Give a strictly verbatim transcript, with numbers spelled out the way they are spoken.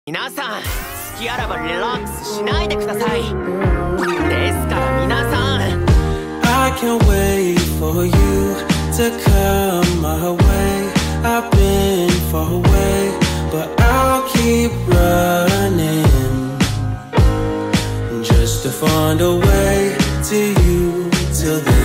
皆さん、好きあらばリラックスしないでください。ですから皆さん I can't wait for you to come my way. I've been far away, but I'll keep running just to find a way to you till then.